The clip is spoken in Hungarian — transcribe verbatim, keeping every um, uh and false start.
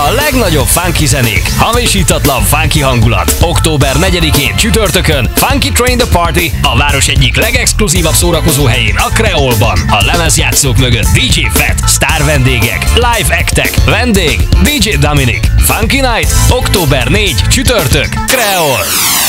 A legnagyobb funky zenék, hamisítatlan funky hangulat. október negyedikén csütörtökön Funky Train the Party a város egyik legexkluzívabb szórakozó helyén, a Kreolban. A lemezjátszók mögött dé dzsé Fat, sztár vendégek, live actek, vendég dé dzsé Dominik. Funky Night, október negyedike, csütörtök, Kreol.